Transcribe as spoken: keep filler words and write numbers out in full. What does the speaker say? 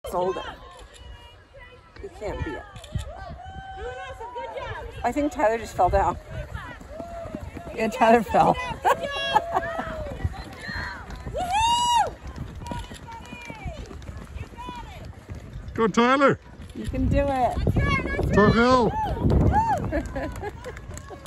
Sold it. You can't beat it. I think Tyler just fell down. Yeah, Tyler fell. Go, Tyler. You can do it. Go, Hill.